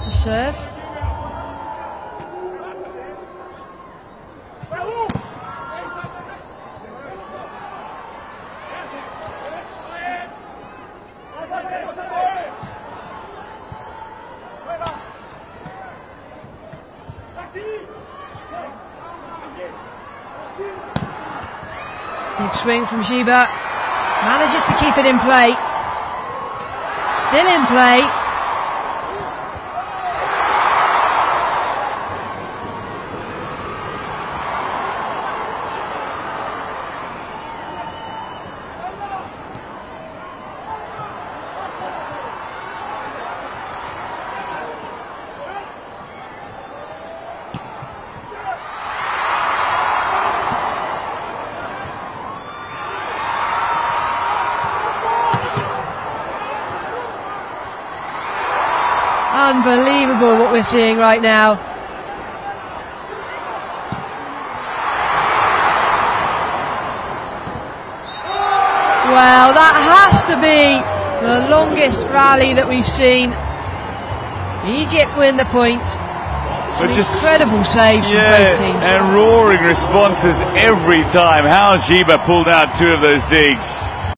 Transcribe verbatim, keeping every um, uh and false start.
to serve. Big swing from Shiba. Manages to keep it in play. Still in play. Unbelievable what we're seeing right now. Well, that has to be the longest rally that we've seen. Egypt win the point. Some just incredible saves yeah, from both teams. And roaring responses every time. How Jiba pulled out two of those digs.